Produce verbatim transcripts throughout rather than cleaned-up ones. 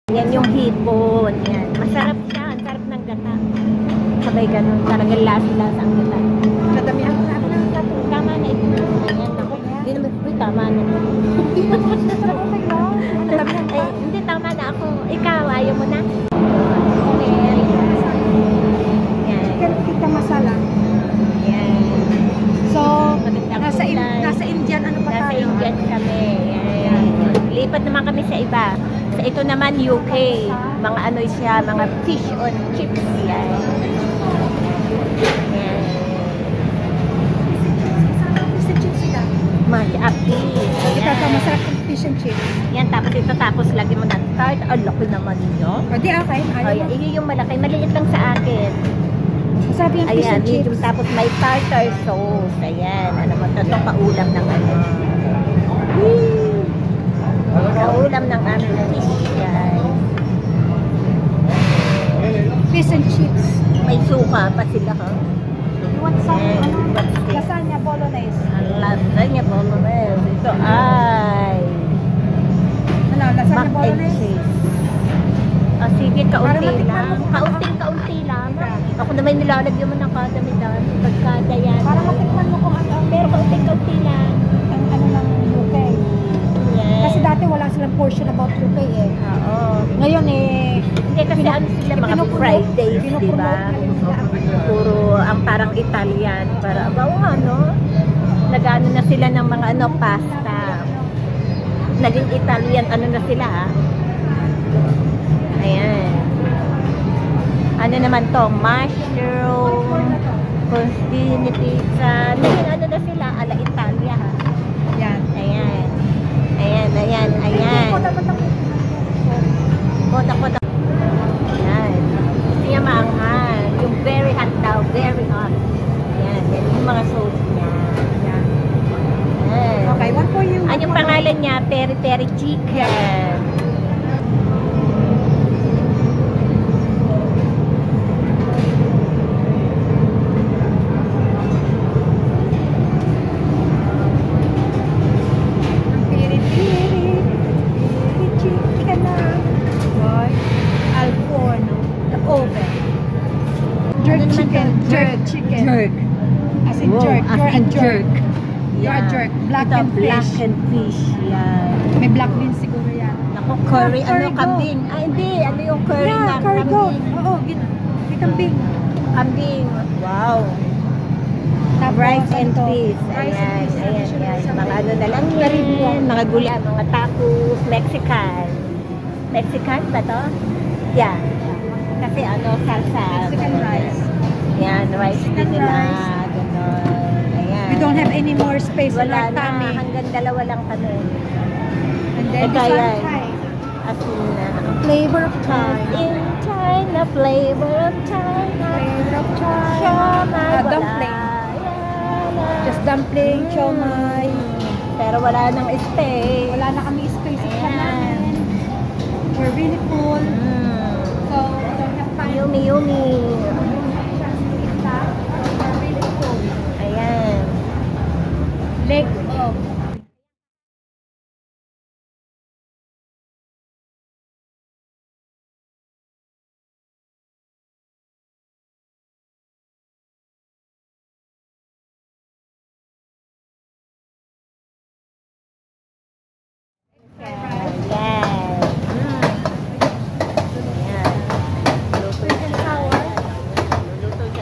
Yan yung hipon. Yan. Masarap siya. Ang sarap ng gata. Sabay ganun. Talagang lasa-lasa ang gata. Kadamihan ko na ako ng gato. Tama na ito. Ayan. Ako. Hindi naman. Uy, tama na. Hindi na mo siya sa okay lang. Kadamihan Ay, hindi, tama na ako. Ikaw, ayaw mo na? Chicken tikka masala. Yan. So, Magandang nasa, in, kulay. nasa Indian ano pa Nasa tayo? Indian kami. Yan. Lipat naman kami sa iba. Sa ito naman, U K. Mga ano siya, mga fish on chips. Yan. Yan. Fish and chips sila. Mas api. Ito ka masarap yung fish and chips. Yan, tapos ito, tapos lagi mo ng tart. Ang laki naman nyo. O di okay. O, Ayaw yan. mo. Iyon yung malaki. Maliit lang sa akin. Masarap yung fish Ayan, and chips. medium. Tapos may tartar sauce. Ayan. Ano mo, ito paulam ng ano. Paulam ng aming fish. Yan. Fish and chips. May suka pa sila, ha? What's up? Ayan, Ano? what's this? Lasagna bolognese. Ang lasagna bolognese. Ito ay Ano? Lasagna mac and bolognese? cheese. Ah, sige, kaunti Para matikman lang. mo kung Kaunting, kaunti lang. Ako naman nilalagyan mo ng kadamitan. Pagkada yan. Para matikman mo kung ano ang Pero kaunting, kaunti lang. ang ano ng U K. Yes. Kasi dati wala silang portion about U K eh. Oo. Ngayon eh, Hindi kasi ano sila, mga pinupromote- Fridays, di pinupromote ba? na rin sila. Puro ang parang Italian. Para, bawa ano, nag-ano na sila ng mga ano, pasta. Naging Italian, ano na sila, ha? Ayan. Ano naman to? Mushroom, Constini pizza. Naging ano na sila, ala Italia, ha? Yan. Ayan. Ayan, ayan, ayan. Koda-koda. Ayan. Siya maanghang. Yung very hot daw. Very hot. Ayan. Yan yung mga sauce niya. Yan. Ayan. Okay, one for you. Ano yung pangalan niya? Peri-peri chicken. Piri-piri. Piri-chicken na. Boy. Al forno. The oven. Jerk Ano naman chicken. to? Jerk chicken. Jerk. As in Wow, jerk. as You're a in jerk. jerk. You're a Yan. jerk. Black Ito, and black fish. and fish. Yan. May black beans siguro yan. Ako, curry, Curry ano, go. kambing. Ay, hindi. Ano yung curry Yeah, na curry go. kambing? Oo, gin may kambing. Kambing. Wow. Tapos, Rice and ano to? peas. Rice and Ayan, peas. ayan, Additional ayan. sa Mga may- ano na lang yan. Mga gulay, mga tacos, Mexican. Mexican ba to? Yeah. Kasi ano, salsa. Mexican rice. Yan, rice din Mexican nila. rice. Ganon. Ayan. We don't have any more space in Wala our na. tummy. Hanggang dalawa lang kami. And then Ito this one, yan. Thai. Asin na. Flavor of Thai. In China, flavor of China. Flavor of Thai. Siomai, Ah, wala. dumpling. Yan. Just dumpling, siomai. Pero wala nang space. Wala na kami space sa Ayan. namin. We're really full. Mm. So, we don't have time. Yumi, yumi. We're really full. Ayan. Leg of Yes. Mm. Ayan. Luto sweet and sour. Luto siya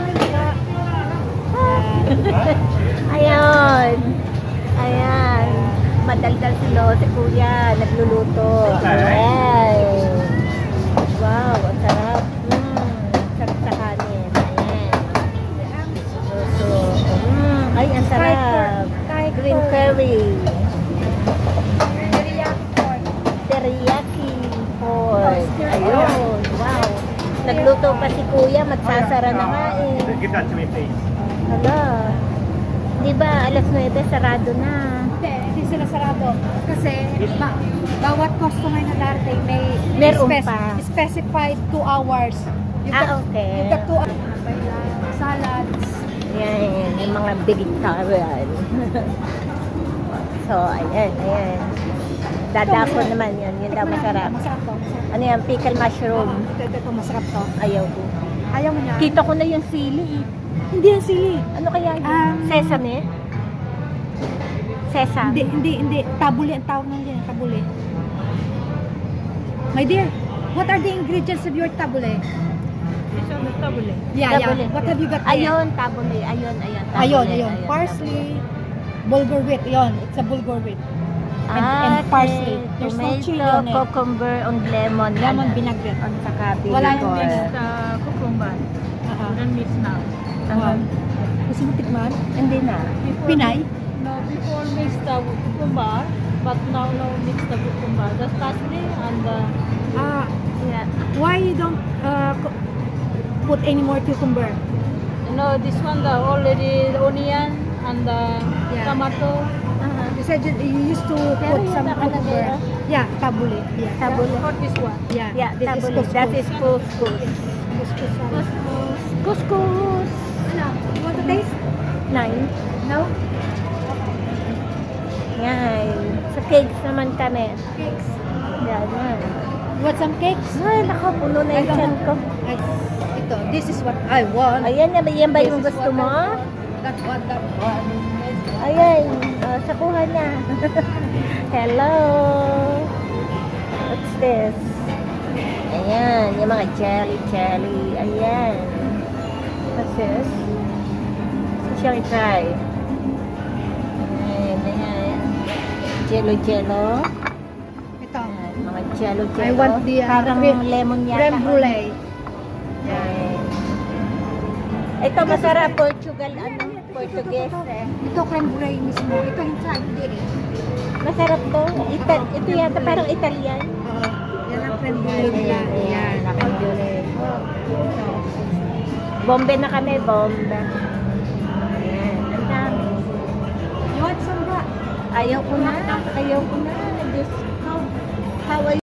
na. Ayun. Ayan. Madaldal si Lo, si Kuya. Nagluluto. Ayan. Wow, ang sarap. Mm. Sarap sa kanin. Ayan. Luto. Mm. Ay, ang sarap. Thai Green curry. curry. Teriyaki pork. Teriyaki pork. Ayun. Wow. Nagluto pa si Kuya. Magsasara na nga eh. Give that to me, please. Hala. Di ba, alas nuwebe, sarado na. Hindi, hindi sila sarado. Kasi ba, bawat customer na darating may Meron spec- pa. specified two hours. You've Ah, got- okay. You've got two hours. Salads. Yan, yung mga vegetarian. So, ayan, ayan. Dadako naman yan. Yun daw Tikman natin masarap. ito, Masarap to. Masarap. Ano yan? Pickle Oo, mushroom. ito, ito, ito, masarap to. Ayaw ko. Ayaw mo niya? Kita ko na yung sili. Hindi yan sili. Ano kaya yun? Um, Sesame? Sesame? Hindi, hindi, hindi. Tabuli ang tawag ng yan. Tabuli. My dear, what are the ingredients of your tabule? This one is tabule. Yeah, Tabule. yeah. What have you got there? Ayun, tabule. Ayun, ayun. Tabule. Ayun, ayun. Ayun, Parsley, bulgur wheat. Ayun, it's a bulgur wheat. And, and Ate, parsley. There's no chili tomato, on it. cucumber, on lemon. Lemon ano, vinaigrette. on saka Wala vinegar. yung Mix the cucumber. Uh-huh. Then mix now. Aha. Gusto mo tikman? Hindi na. Before, Pinay? No, before mix the cucumber, but now now mix the cucumber. The parsley and the Ah, Yeah. why you don't uh, co- put any more cucumber? you know this one the already the onion and the Yeah. tomato. Aha. You said you, you used to Pero put yun some nakalagay, cucumber. ah. Yeah, tabule. Yeah. Tabule. For this one. Yeah, Yeah, this tabule. is That couscous. is couscous. Couscous salad. Couscous. Ano? You want to taste? Nine. No? Yan. Sa cakes naman kami. Cakes. Yan, yan. You want some cakes? Ay, nako, puno na yung Ay, tiyan ko. Ay, ito, this is what I want. Ayan, na, yan ba yung This is gusto what mo? I want. That one, that one. Ayan, uh, sakuha na. Hello. What's this? Ayan, yung mga jelly, jelly. Ayan. What's this? Gusto siyang i-try. Ayan, ayan. Jello, jello. Ito. Ayan, mga jello, jello. I want the, uh, Parang creme- lemon yata. Creme brulee. Ayan. Ito masarap, Portugal, ano, Portuguese eh. Ito creme brulee mismo. Ito yung sa hindi eh. Masarap to. Ita ito yata parang Italian. Oo. Yan ang creme brulee nila. Yan. Nakajule. Bombe na kami, bombe. Ayan, ang dami. You want some ba? Ayaw ko na, ayaw ko na. Diyos ko. How are